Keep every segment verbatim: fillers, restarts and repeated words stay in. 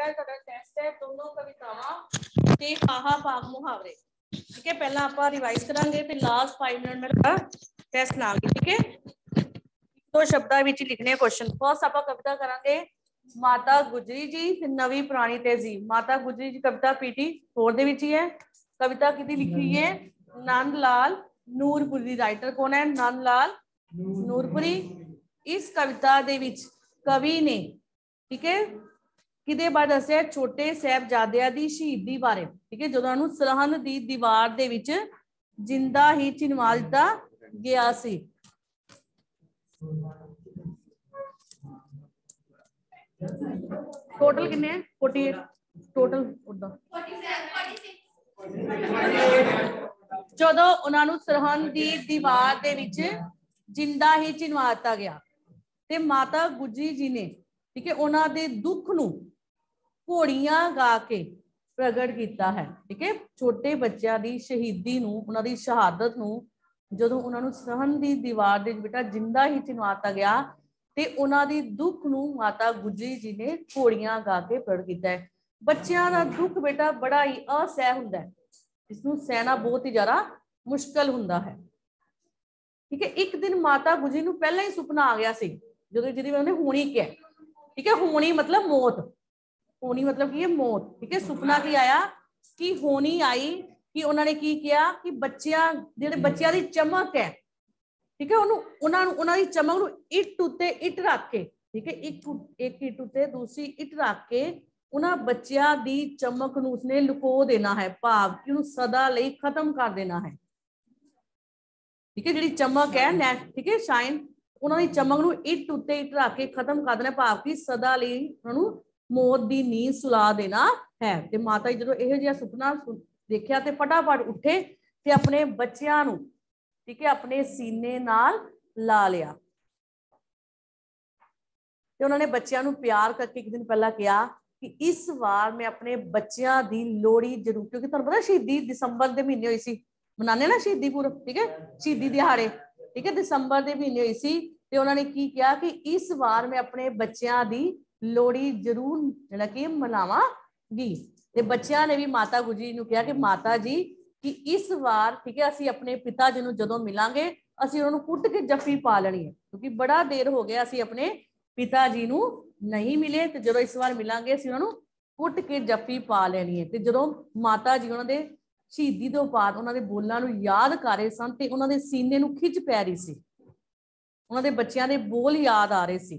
बेटा ਤੁਹਾਡਾ ਟੈਸਟ ਹੈ ਦੋਨੋਂ ਕਵਿਤਾਵਾਂ ਤੇ ਹਾਹਾ ਭਾਗ ਮੁਹਾਵਰੇ। ठीक है, पहला आप रिवाइज करांगे फिर लास्ट फाइव मिनट में टेस्ट लांगे। ठीक है, दो शब्दां विच लिखने क्वेश्चन। फर्स्ट आप कविता करांगे माता गुजरी जी, फिर नवी पुरानी तहजीब। माता गुजरी जी कविता पीटी फोर दे विच ही है। कविता किहदी लिखी है? नंद लाल नूरपुरी। राइटर कौन है? नंद लाल नूरपुरी। इस कविता दे विच कवि ने ठीक है किदे बारे दस्सिया? छोटे साहिबजादियां दी शहीदी बारे। ठीक है, जदों उन्हां नूं सरहंद दी दीवार दे विच जिंदा ही चिनवा दिता गया सी। टोटल किन्ने है? Forty eight total. जदों उन्हां नूं सरहंद दी दीवार दे विच जिंदा ही चिनवा दिता गया ते माता गुजरी जी ने ठीक है उन्हां दे दुख नूं घोड़ियां गा के प्रगट किया है। ठीक है, छोटे बच्चों की शहीदी नूं उन्हां दी शहादत नूं जदों उन्हां नूं सरहंद दी दीवार दे बेटा जिंदा ही चिनवाता गया ते उन्हां दी दुख नूं माता गुजरी जी ने घोड़ियां गा के प्रगट किया है। बच्चों का दुख बेटा बड़ा ही असह हुंदा है, इसनूं सहना बहुत ही ज्यादा मुश्किल हुंदा है। ठीक है, एक दिन माता गुजरी नूं पहला ही सुपना आ गया सी जदों जिहदी उन्होंने होनी क्या। ठीक है, होनी मतलब मौत, होनी मतलब की है मौत। ठीक है, सुपना की आया कि होनी आई कि उन्होंने की किया कि बच्चियां जिहड़े बच्चियां दी चमक है ठीक है उन्होंने उन्होंने उन्होंने चमक नूं इट उत्ते इट रख के ठीक है एक एक इट उत्ते दूसरी इट रख के उन्हां बच्चियां दी चमक नूं उसने लुको देना है, भाव कि उन्हें सदा लई खत्म कर देना है। ठीक है, जिहड़ी चमक है नै ठीक है शाइन उन्होंने चमक नूं इट उत्ते इट रख के खत्म कर देना, भाव कि सदा लई उन्होंने मौत की नींद सुला देना है। ते माता जी जो इहो जिहा सुपना देखिया ते फटाफट उठे ते अपने बच्चियां नूं ठीक है अपने सीने नाल ला लिया ते उन्होंने बच्चियां नूं प्यार करके एक दिन पहला कहा कि इस बार मैं अपने बच्चियां दी लोहड़ी जरूर, क्योंकि तुहानूं पता शहीदी दिसंबर दे महीने होई सी, मनाने ना शहीदी पुरब। ठीक है, शहीदी दिहाड़े ठीक है दिसंबर दे महीने होई सी ते उन्होंने की किया कि इस बार मैं अपने बच्चियां दी लोहड़ी जरूर जिहड़ा कि मनावांगी। ते बच्चियां ने भी माता गुजरी नूं कहा कि माता जी कि इस बार ठीक है असीं अपने पिता जी नूं जदों मिलांगे असीं उन्हां नूं कुट के जफ्फी पा लैणी है, क्योंकि बड़ा देर हो गया असीं अपने पिता जी नूं नहीं मिले ते जदों इस बार मिलांगे असीं उन्हां नूं कुट के जफ्फी पा लैणी है। ते जदों माता जी उन्हां दे शहीदी तो बाद उन्हां दे बोलां नूं याद कर रहे सन ते उन्हां दे सीने नूं खिच पै रही सी, उन्हां दे बच्चियां दे बोल याद आ रहे सी।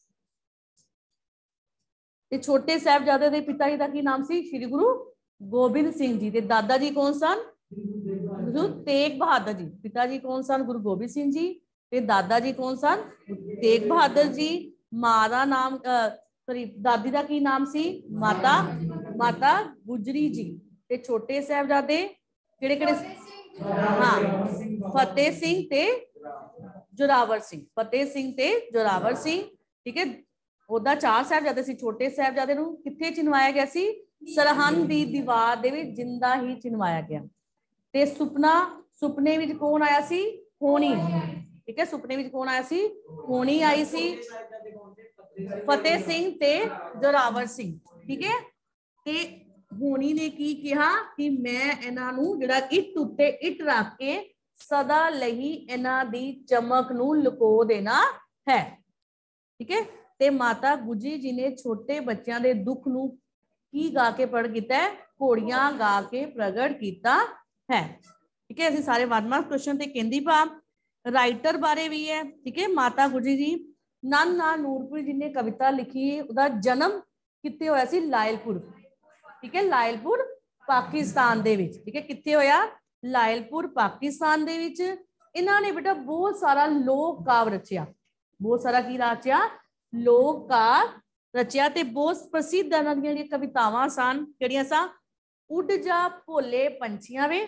ते छोटे साहिबजादे दे पिता जी दा की नाम सी? श्री गुरु गोबिंद सिंह जी। ते दादा जी कौन सन? गुरु तेग बहादुर जी। पिता जी कौन सन? गुरु गोबिंद सिंह जी। ते दादा जी कौन सन? तेग बहादुर जी। मां दा नाम सॉरी दादी दा की नाम सी? माता माता गुजरी जी। ते छोटे साहिबजादे किहड़े किहड़े? हाँ, फतेह सिंह ते जोरावर सिंह। फतेह सिंह ते जोरावर सिंह। ठीक है, ओदा चार साहिबजादे सी। छोटे साहिबजादे नूं कित्थे चिनवाया गया सी? सरहंद दी दीवार दे विच जिंदा ही चिनवाया गया। ते सुपना सुपने विच कौन आया सी? होनी। ठीक है, सुपने विच कौन आया सी? होनी आई सी, फतेह सिंह ते जोरावर सिंह। ठीक है, ते होनी ने की कहा कि मैं इन्हां नूं जिहड़ा इट उत्ते इट रख के सदा लई इन्हां दी चमक नूं लुको देना है। ठीक है, ते माता गुजरी जी ने छोटे बच्चों के दुख नूं की गा के प्रगट किया है? घोड़ियां गा के प्रगट किया है। ठीक है, असीं सारे वन मार्क्स क्वेश्चन ते कहंदी पा राइटर बारे भी है। ठीक है, माता गुजरी जी नंद लाल नूरपुरी जी ने कविता लिखी है। उहदा जन्म कित्थे होया सी? लायलपुर। ठीक है, लायलपुर पाकिस्तान दे विच। ठीक है, कित्थे होया? लायलपुर पाकिस्तान दे विच। इन्हां ने बेटा बहुत सारा लोक काव्य रचिया, बहुत सारा की रचिया? लोक काव्य रचिया। ते बहुत प्रसिद्ध इन्हां दीयां जेहड़ियां कवितावां सन किहड़ियां सन? उड़ जा भोले पंछियां वे,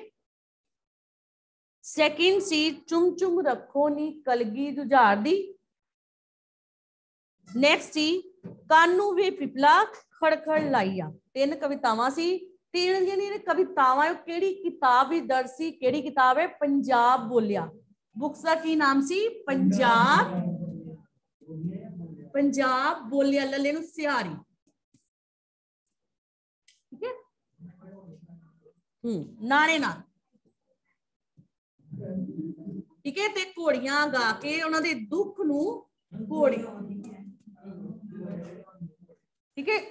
सैकेंड सी चुम चुम रखो नी कलगी जुझार दी, नेक्स्ट सी कानू वे पिपला खड़खड़ लाइया। तीन कवितावां सी। तीन जेहड़ियां कवितावां केड़ी किताब विच दर्ज सी? केड़ी किताब है? पंजाब बोलिया। बुक्स का की नाम सी? पंजाब पंजाब बोलिया लले नूं सिहारी। हम्म नाणे नाल, ठीक है। ते घोड़ियां गा के उन्हां दे दुख नूं घोड़ी, ठीक है,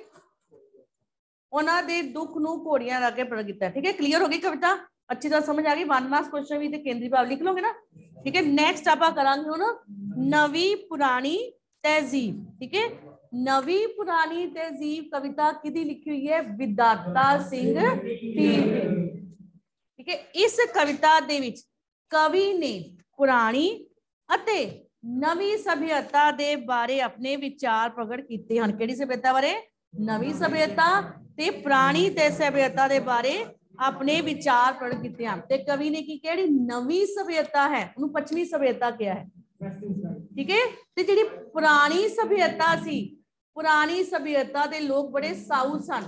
उन्हां दे दुख नूं घोड़ियां गा के प्रगट कीता। ठीक है, क्लीयर हो गई कविता, अच्छी तरह समझ आ गई। वन मार्क्स क्वेश्चन भी ते केंद्रीय भाव लिख लोगे ना। ठीक है, नेक्स्ट आप करांगे हुण नवी पुरानी तहजीब। ठीक है, नवी पुरानी तहजीब कविता किहदी लिखी हुई है? विधाता सिंह ढींगरे। ठीक है, इस कविता दे विच कवि ने पुरानी अते नवी सभ्यता दे बारे अपने विचार प्रगट कीते हन। किहड़ी सभ्यता बारे? नवी सभ्यता ते पुरानी ते सभ्यता दे बारे अपने विचार प्रगट कीते हैं। ते कवि ने की किहड़ी नवी सभ्यता है उन्होंने पश्चिमी सभ्यता किया है। ठीक है, ते जिहड़ी पुरानी सभ्यता सी, पुरानी सभ्यता दे लोग बड़े साऊ सन।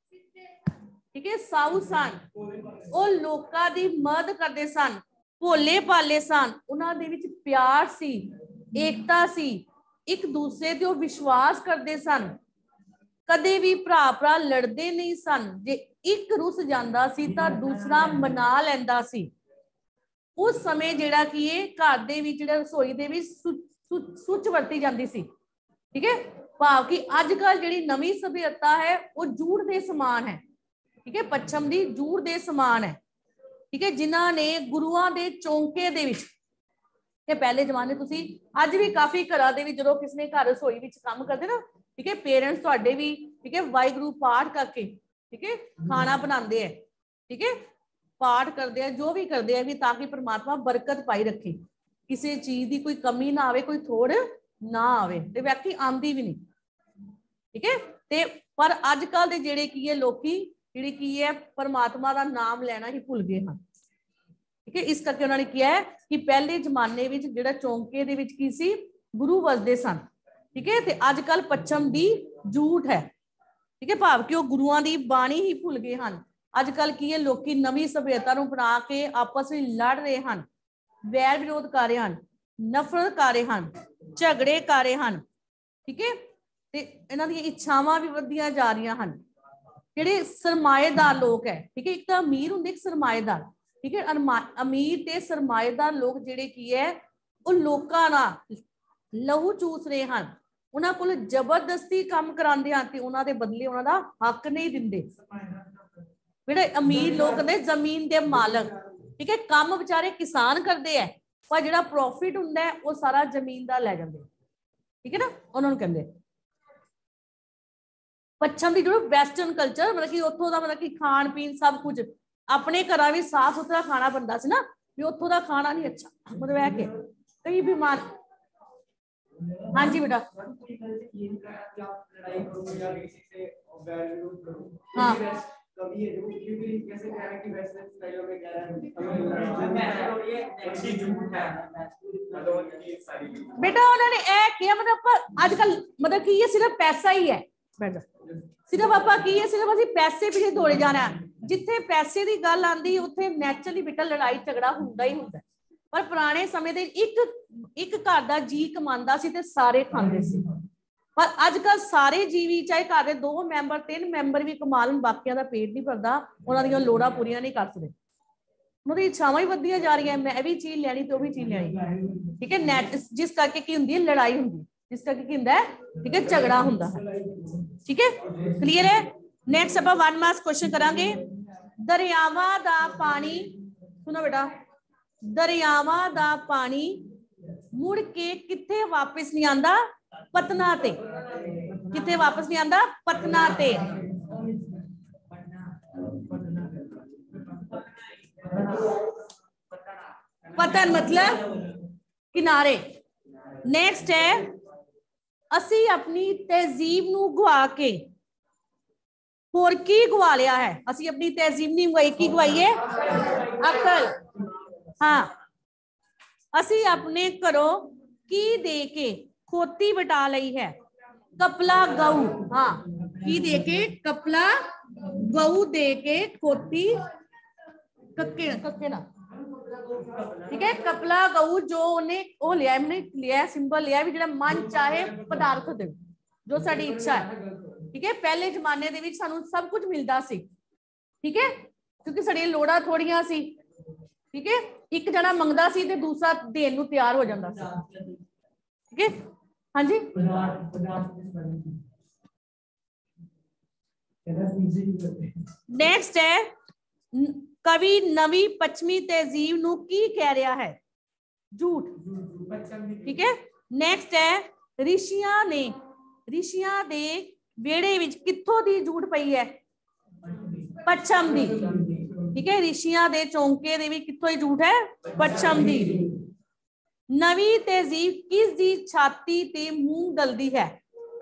ठीक है, साऊ सन, वो लोकां दी मदद करदे सन, भोले भाले सन, उन्हां दे विच प्यार सी, एकता सी, एक दूसरे ते विश्वास करदे सन, कदे भी भरा भरा लड़दे नहीं सन। जे एक रुस जांदा सी तां दूसरा मना लैंदा सी। उस समय जिहड़ा कि घर दे विच जिहड़ा रसोई दे विच सुच वरती जांदी सी। ठीक है, भाव कि अजकल जिहड़ी नवीं सभ्यता है वो जूड़ दे समान है। ठीक है, पच्छम दी जूड़ दे समान है। ठीक है, जिन्हां ने गुरुआं दे चौंके दे विच, ते पहले जमाने तुसीं अज भी काफी घरां दे विच जदों किसी ने घर रसोई विच काम करदे ना, ठीक है, पेरेंट्स तुहाडे भी, ठीक है, वाहिगुरू पाठ करके, ठीक है, खाना बनाते हैं। ठीक है, पाठ करते हैं, जो भी करते हैं कि ताकि परमात्मा बरकत पाई रखे, किसी चीज की कोई कमी ना आवे, कोई थोड़ ना आवे, ते व्यक्ति आंदी भी नहीं। ठीक है, ते पर अजकल दे जिहड़े की है लोकी जिहड़ी की है परमात्मा का नाम लेना ही भुल गए हैं। ठीक है, इस करके उन्होंने किया है कि पहले जमाने विच जिहड़ा चौंके दे विच की सी गुरु वसदे सन। ठीक है, ते अजकल पच्छम दी झूठ है। ठीक है, भाव कि वो गुरुआं दी बाणी ही भुल गए हैं। अजकल की है लोकी नवी सभ्यता नूं अपना के आपस में लड़ रहे हैं, वैर विरोध कर रहे हैं, नफरत कर रहे हैं, झगड़े कर रहे हैं। ठीक है, ते इन्हां दी इच्छावां भी वधियां जा रही हैं। जिहड़े सरमाएदार लोग है, ठीक है, एक तो अमीर हुंदे, एक सरमाएदार। ठीक है, अमीर ते सरमाएदार लोग जिहड़े की है वो लोकां नाल लहू चूस रहे हैं, उन्हां कोल जबरदस्ती काम करांदे हैं ते उन्हां दे बदले उन्हां दा हक नहीं दिंदे। जिहड़े अमीर लोग ने जमीन दे मालक, ठीक है, काम बेचारे किसान करते हैं पर जिहड़ा प्रॉफिट हुंदा है वो सारा जमीन दा लै जांदे। ठीक है ना, उन्हां नूं कहंदे पच्छम की जो वैसटर्न कल्चर, मतलब कि उत्थों का मतलब कि खान पीन सब कुछ अपने घर भी साफ सुथरा खाना बनता सी ना, भी उत्थों का खाना नहीं अच्छा, मतलब है कि कई बीमार। हाँ जी बेटा, हाँ बेटा उन्होंने ए किया, मतलब आजकल मतलब कि ये सिर्फ पैसा ही है, सिर्फ आप की है सिर्फ असं पैसे पिछे दौड़े जाना है। जिथे पैसे की गल आती उत्थे नैचुरली बेटा लड़ाई झगड़ा हुंदा ही हुंदा। पर पुराने समय दे एक एक घर का जी कमांदा सी ते सारे खांदे सी, पर अजकल सारे जीवी चाहे घर के दो मैंबर तीन मैंबर भी कमा लैन, बाकियां दा पेट नहीं भरदा, उन्हां दीयां लोड़ां पूरीआं नहीं कर सकदे, उन्हां दी इच्छावां ही वधियां जा रही है, मैं भी चीज लैनी तो भी चीज लैनी। ठीक है, नैट जिस करके की हुंदी है लड़ाई हुंदी, जिस करके की हुंदा है, ठीक है, झगड़ा हुंदा है। ठीक है, क्लियर है। नेक्स्ट आप वन मार्क्स क्वेश्चन करांगे। दरियावां दा पानी, सुनो बेटा, दरियावां दा पानी मुड़ के किथे वापस नहीं आंदा? पतना ते। किथे वापस नहीं आंदा? पतना ते। पतन मतलब किनारे। नेक्स्ट है असी अपनी तहजीब नूं गवा के होर की गवा लिया है? असी अपनी तहजीब नहीं गवाई, की गवाई है? अकल। हाँ, असी अपने घरों की दे के खोती बटा लई है? कपला गऊ। हाँ, की दे के? कपला गऊ दे के खोती, कक्के कक्के ना, ठीक है, कपला गऊ जो उन्हें वो लिया, हमने लिया सिंबल लिया भी, जो मन चाहे पदार्थ दे, जो साडी इच्छा है। ठीक है, पहले जमाने दे विच सानू सब कुछ मिलता सी। ठीक है, क्योंकि साडियां लोड़ां थोड़ियां सी, ठीक है। एक जना मंगदा सी ते दूसरा देन नूं तैयार हो जांदा सी, ठीक है। हाँ जी, नेक्स्ट है कवि नवी पश्चिमी तहजीब नूं की कह रहा है? झूठ, ठीक है। नेक्स्ट है ऋषियां ने ऋषियां दे वेड़े विच कित्थों दी झूठ पई है? पच्छम दी, ठीक है। ऋषियां दे चौंके दे विच कित्थों दी झूठ है? पच्छम दी। नवी तहजीब किस दी छाती ते मूंग गलदी है?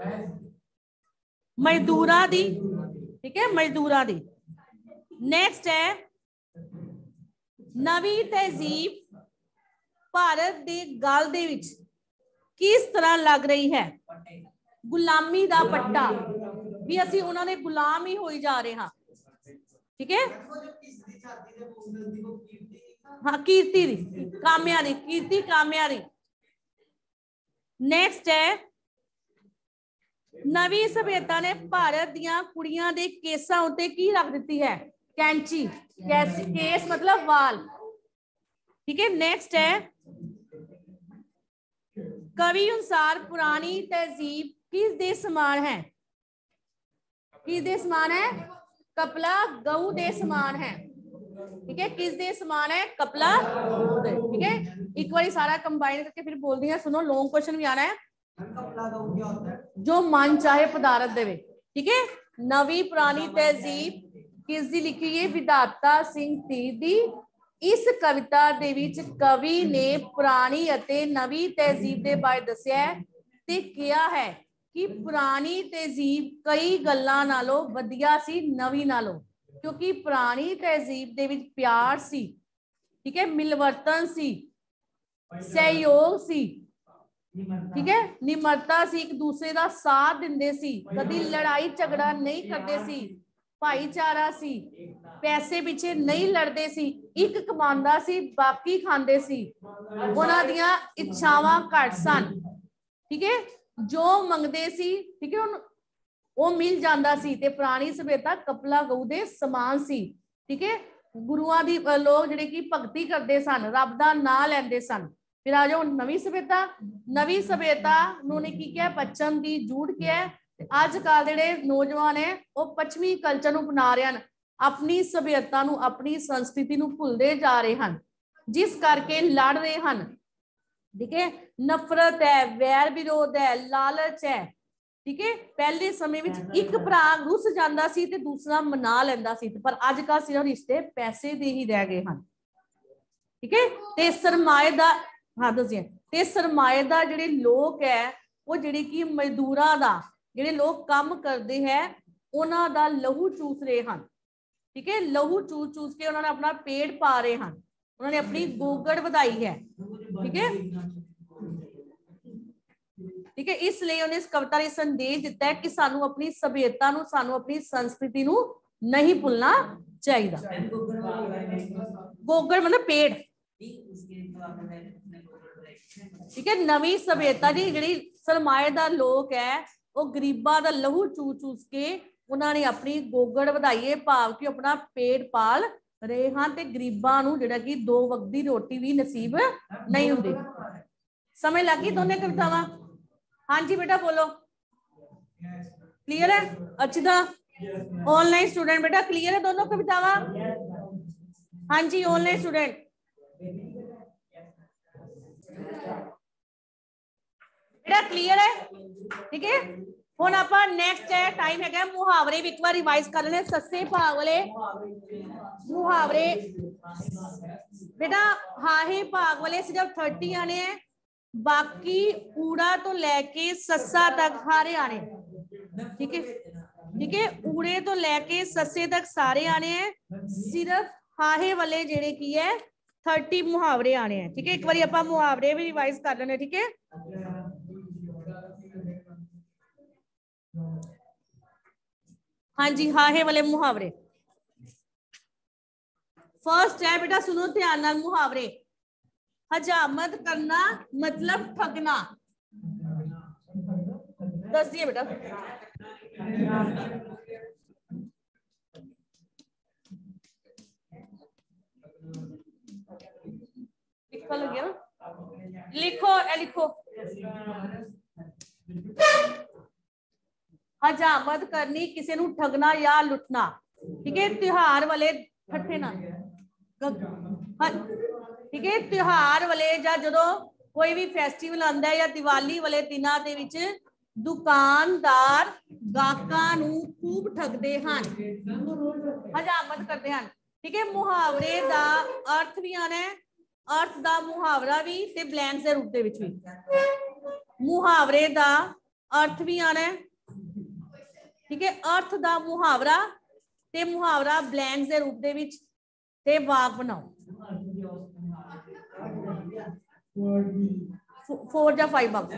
मजदूरा दी, ठीक है, मजदूरा दी। नेक्स्ट है नवी तहजीब भारत दे गल दे विच किस तरह लग रही है? गुलामी दा पट्टा, भी असी उन्हां दे गुलाम ही होई जा रहे हां, ठीक है। हाँ, कीर्ति दी, काम्या दी, कीर्ति काम्या दी। नेक्स्ट है नवी सभ्यता ने भारत दियां कुड़ियां दे केसां उत्ते की रख दिती है? कैंची, केस, केस मतलब वाल, ठीक है। नेक्स्ट है कवि अनुसार पुरानी तहजीब किस दे समान है? किस दे समान है? कपला गऊ दे समान है, ठीक है। किस दे समान है? कपला गऊ दे, ठीक है। एक बार सारा कंबाइन करके फिर बोल दी है, सुनो लॉन्ग क्वेश्चन भी आना है। जो मन चाहे पदार्थ देवे, ठीक है। नवी पुरानी तहजीब किस दी लिखी है? विधाता सिंह धी दी। इस कविता दे विच कवि ने पुरानी अते नवी तहजीब दे बारे दस्या है ते कहा है कि पुरानी तहजीब कई गल्लां नालों वधिया सी नवी नालों, क्योंकि पुरानी तहजीब दे विच प्यार सी, ठीक है, मिलवर्तन सी, सहयोग सी, ठीक है, निमरता सी, एक दूसरे का साथ दिंदे सी, कदी लड़ाई झगड़ा नहीं करते सी, भाईचारा सी, पैसे पीछे नहीं लड़ते सी, एक कमांदा सी बाकी खांदे सी, उन्हां दियां इच्छावां घट सन, ठीक है, जो मंगदे सी, ठीक है, वो मिल जांदा सी। ते पुरानी सभ्यता कपला गऊ दे समान सी, ठीक है। गुरुआं दी लोग जिहड़े कि भगती करते सन, रब दा नाम लैंदे सन। फिर आ जाओ नवी सभ्यता, नवी सभ्यता उन्होंने की किया? पश्चिम की झूठ किया है। अजकल जिहड़े नौजवान है वो पश्चिमी कल्चर नूं अपना रहे हैं, अपनी सभ्यता नूं अपनी संस्कृति नूं भुलदे जा रहे हैं, जिस करके लड़ रहे हैं, ठीक है। नफरत है, वैर विरोध है, लालच है, ठीक है। पहले समय में एक भरा रुस जाता सी ते दूसरा मना लेंदा सी, पर अजकल सिर्फ रिश्ते पैसे दे ही रह गए हैं, ठीक है। ते सरमाएदार, हाँ दसिए, ते सरमाएदार जिहड़े लोग है वो जिहड़े कि मजदूरां दा जिहड़े लोग काम करते हैं उन्हां दा लहू चूस रहे हैं, ठीक है। लहू चूस चूस के उन्होंने अपना पेट पा रहे हैं, उन्होंने अपनी गोगड़ ਵਧਾਈ है, ठीक है, ठीक है। इसलिए उन्हें इस कविता ने संदेश दिता है कि सानू अपनी सभ्यता नू, सानू अपनी संस्कृति नू नहीं भूलना चाहिए। गोगड़ मतलब पेड़, ठीक है। नवी सभ्यता दी जिहड़ी सरमाएदार लोग है वो गरीबां दा लहू चूस चूस के उन्होंने अपनी गोगड़ ਵਧਾਈ है, भाव कि अपना पेट पाल रहे हैं, ते गरीबां नू जिहड़ा कि दो वक्त दी रोटी भी नसीब नहीं हुंदी। समझ लग गई दोनों कवितावां? हाँ जी बेटा बोलो, क्लियर है? अच्छी तरह ऑनलाइन स्टूडेंट बेटा क्लियर है दोनों कवितावां? हाँ जी ऑनलाइन स्टूडेंट बेटा क्लियर है, ठीक है। हुण आपां नेक्स्ट है टाइम है मुहावरे भी एक बार रिवाइज कर लेने। सस्से भाग वाले मुहावरे बेटा हाहे भाग वाले सिर्फ थर्टी आने हैं, बाकी ऊड़ा तो लेके सस्सा तक हारे आने, ठीक है, ठीक है। ऊड़े तो लेके सस्से तक सारे आने हैं, सिर्फ हाहे वाले जेड़े की है थर्टी मुहावरे आने हैं, ठीक है। एक बार आपां मुहावरे भी रिवाइज कर लेने, ठीक है। हाँ जी हाहे वाले मुहावरे फर्स्ट है बेटा, सुनो ध्यान नाल मुहावरे। हजामत करना मतलब ठगना, दस दिए बेटा। लिखा लगे ना, लिखो ए लिखो। हजामत करनी, किसी नू ठगना या लुटना, ठीक है। त्योहार वाले ठट्ठे ना, ठीक है। त्योहार वाले या जदों कोई भी फैसटीवल आंदा है या दिवाली वाले दिनां दे विच दुकानदार गाहकां नू खूब ठगदे हन, हजामत करदे हन, ठीक है। मुहावरे दा अर्थ भी आना है, अर्थ दा मुहावरा भी ते ब्लैंक्स दे रूप दे विच भी। मुहावरे दा अर्थ भी आना है, ठीक है। अर्थ दा मुहावरा ते मुहावरा ब्लैंक्स दे रूप दे विच ते वाक बनाओ। फोर या फाइव बॉक्स,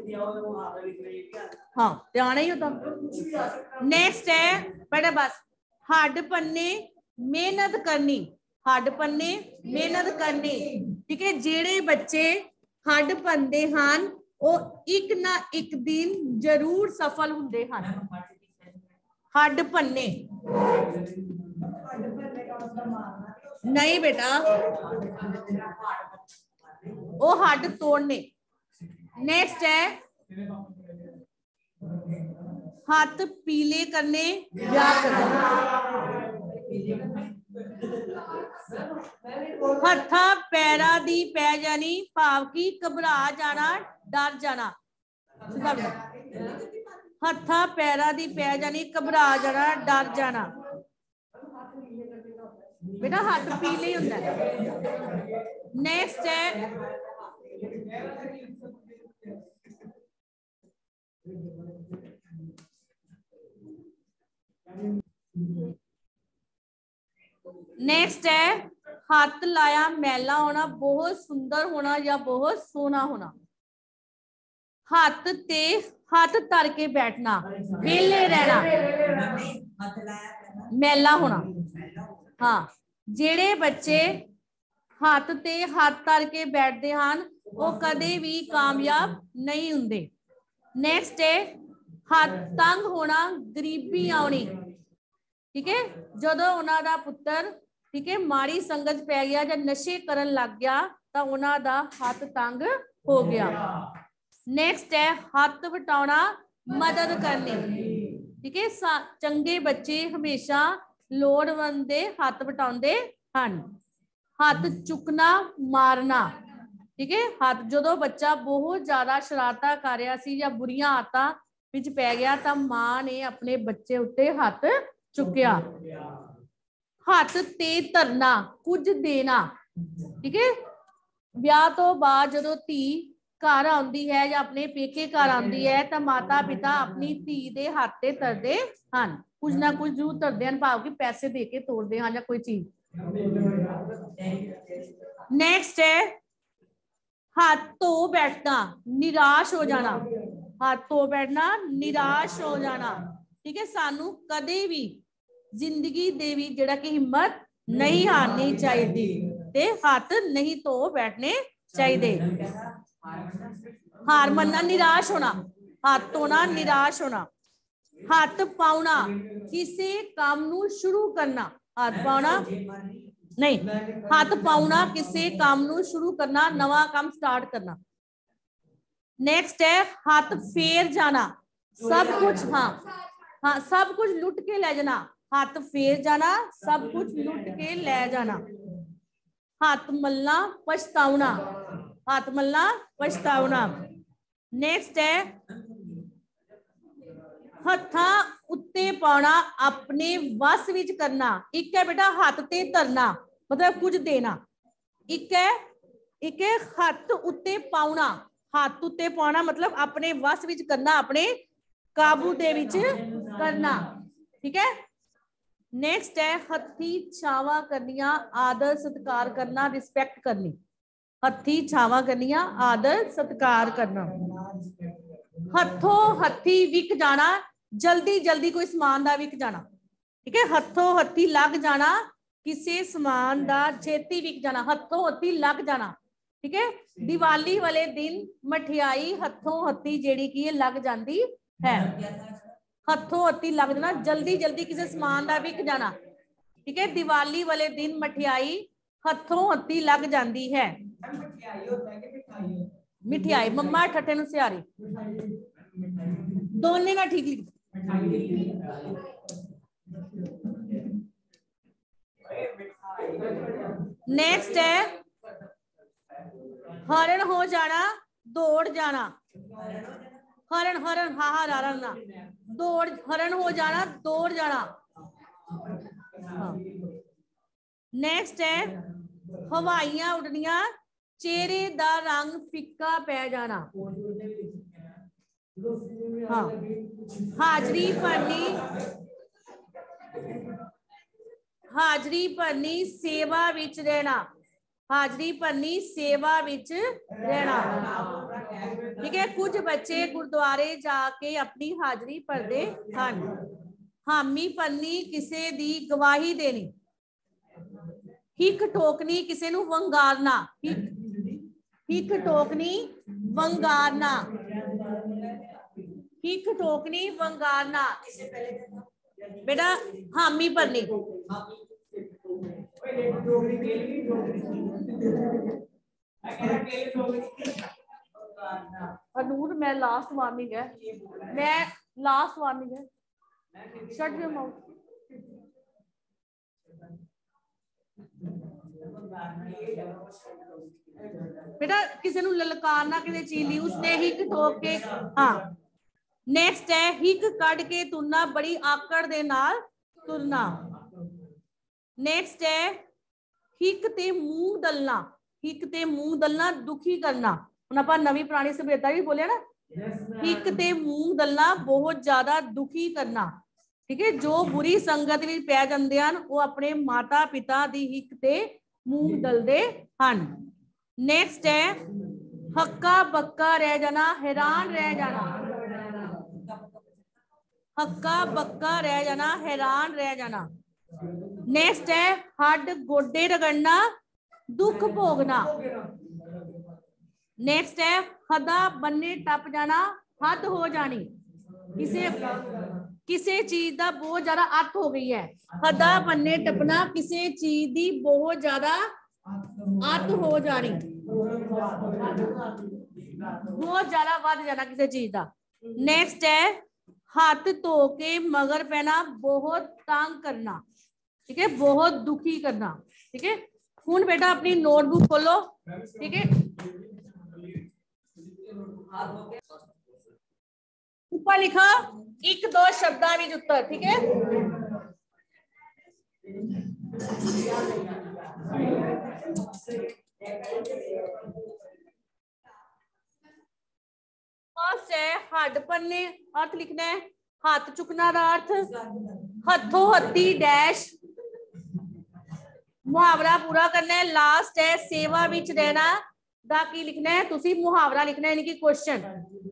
हाँ ध्यान ही होता। नेक्स्ट है बेटा बस, हड पन्ने मेहनत करनी, हड पन्ने मेहनत करनी, ठीक है। जेड़े बच्चे हड पन्नदे हन वो एक ना एक दिन जरूर सफल हुंदे हन। हड पन्ने नहीं बेटा, वो हड तोड़ने। नेक्स्ट है हाथ पीले करने, ब्याह करने, हथा पैरा दी पै जानी, भाव की घबरा जाना, डर जाना। हथा पैरा दी पै जानी, घबरा जाना, डर जाना। बेटा हाथ पीले होता है। नेक्स्ट है नेक्स्ट है हाथ लाया मैला होना, बहुत सुंदर होना या बहुत सोना होना। हाथ ते हाथ तर के बैठना, वेले रहना, मैला होना। हाँ जेड़े बच्चे हाथ ते हाथ तर के बैठते हैं वो कदे भी कामयाब नहीं होंगे। नेक्स्ट है हाथ तंग होना, गरीबी आनी, ठीक है। जदों उन्हां दा पुत्र, ठीक है, माड़ी संगत पै गया या नशे करन लग गया तो उन्हां दा हाथ तंग हो गया। नेक्स्ट है हाथ वटाउणा, मदद करनी, ठीक है। चंगे बच्चे हमेशा लोड़वंद दे हाथ वटाउंदे हन। हाथ चुकना, मारना, ठीक है। हाथ जदों बच्चा बहुत ज्यादा शरारतां कर रहा सी या बुरियां आदतां विच पै गया तो मां ने अपने बच्चे उत्ते हाथ चुकिया। हाथ ते धरना, कुछ देना, ठीक है। ब्याह तो बाद जदों धी घर आउंदी है या अपने पेके घर आउंदी है तो माता पिता अपनी धी दे हाथ ते धरदे हन, कुछ ना कुछ जरूर धरदे हन, भाव कि पैसे दे के तोड़दे हन या कोई चीज। नेक्स्ट है हाथ धो बैठना, निराश हो जाना, हाथ धो बैठना, निराश हो जाना, ठीक है। सानू कदे भी जिंदगी दे विच जिहड़ा कि हिम्मत नहीं हारनी चाहिए ते हाथ नहीं धो बैठने चाहिए। हार मनना, निराश होना, हाथ धोना, निराश होना। हाथ पाउना, किसी काम नू शुरू करना, हाथ पाउना नहीं, हाथ पाउना किसी काम नू शुरू करना, नवा काम स्टार्ट करना। नेक्स्ट है हाथ फेर जाना, सब कुछ, हाँ हाँ सब कुछ लुट के ले जाना, हाथ फेर जाना, सब कुछ लुट के ले जाना। हाथ मलना, पछताउना, हाथ मलना, पछताउना। नेक्स्ट है हथा उत्ते पाना, अपने वस विच करना। एक है बेटा हाथ ते धरना मतलब कुछ देना, एक है एक है हाथ उत्ते पाउना, हाथ उत्ते पाना मतलब अपने वस विच करना, अपने काबू दे विच करना, ठीक है। नेक्स्ट है हथी छावा करनिया, आदर सत्कार करना, रिस्पेक्ट करनी। हथी छावा करनिया, आदर सत्कार करना। हथों हथी विक जाना, जल्दी जल्दी कोई समान दा विक जाना, ठीक है। हथों हथी लग जाना, किसी समान दा छेती विक जाना, हथों हथी लग जाना, ठीक है। दिवाली वाले दिन मठियाई हथों हथी जेड़ी की लग जाती है, हथों हथी लग जाना, जल्दी जल्दी किसी समान का विक जाना, ठीक है। दिवाली वाले दिन मठियाई हथों हत्ती लग जाती है। मिठाई मम्मा ठट्ठे नु सियारी दोने ना ठीक लिख। नेक्स्ट है हरण हो जाना दौड़ जाना। हरण हरण हा हा रा ना दौड़ हरण हो जाना दौड़ जाना। हाँ। नेक्स्ट है हवाइयां उड़निया चेहरे दा रंग फिक्का पै जाना। हाँ। हाजरी भरनी हाजरी भरनी सेवा विच रहना। हाजरी भरनी सेवा विच रहना। ठीक है। कुछ बच्चे गुरुद्वारे जाके अपनी हाजरी भरते हैं। हामी भरनी किसे दी गवाही देनी। हिक ठोकनी किसे नू वंगारना। हिक हिक ठोकनी वंगारना। हिक ठोकनी वंगारना। बेटा हामी भरनी अनूर मैं लास्ट वार्निंग है मैं लास्ट वार्निंग है शट योर माउथ। बेटा किसी नू ललकारना किसी चीज ली उसने हिक ठोक के। हाँ। नेक्स्ट है हिक कट के तुरना बड़ी आकड़ दे नाल तुरना। नेक्स्ट है हिक ते मुंह दलना। हिक ते मुंह दलना दुखी करना। हुण आपां नवी पुरानी सभ्यता भी बोलिया ना। हिक ते मुंह दलना बहुत ज्यादा दुखी करना। ठीक है। जो बुरी संगत विच पै जांदे हन वो अपने माता पिता दी हिक ते मुंह दलदे हन। नेक्स्ट है हक्का बक्का रह जाना हैरान रह जाना। हक्का बक्का रह जाना हैरान रह जाना। नेक्स्ट है हड गोडे रगड़ना दुख भोगना। नेक्स्ट है हदा बन्ने टप जाना हद हो जानी। किसे किसे चीज का बहुत ज्यादा अत हो गई है। हदा बन्ने टपना किसे चीज की बहुत ज्यादा अत हो जानी। बहुत ज्यादा बढ़ जाना किसी चीज का। नेक्स्ट है हाथ धो के मगर पैना बहुत तंग करना। ठीक है। बहुत दुखी करना। ठीक है। हुण बेटा अपनी नोटबुक खोलो। ठीक है। ऊपर लिखा एक दो शब्दां विच उत्तर। ठीक है। फर्स्ट है हड पन्ने अर्थ लिखना है। हाथ चुकना का अर्थ हथों हत्ती डैश मुहावरा पूरा करना है। लास्ट है सेवा विच रहना दा की लिखना है। तुसी मुहावरा लिखना है यानी कि क्वेश्चन।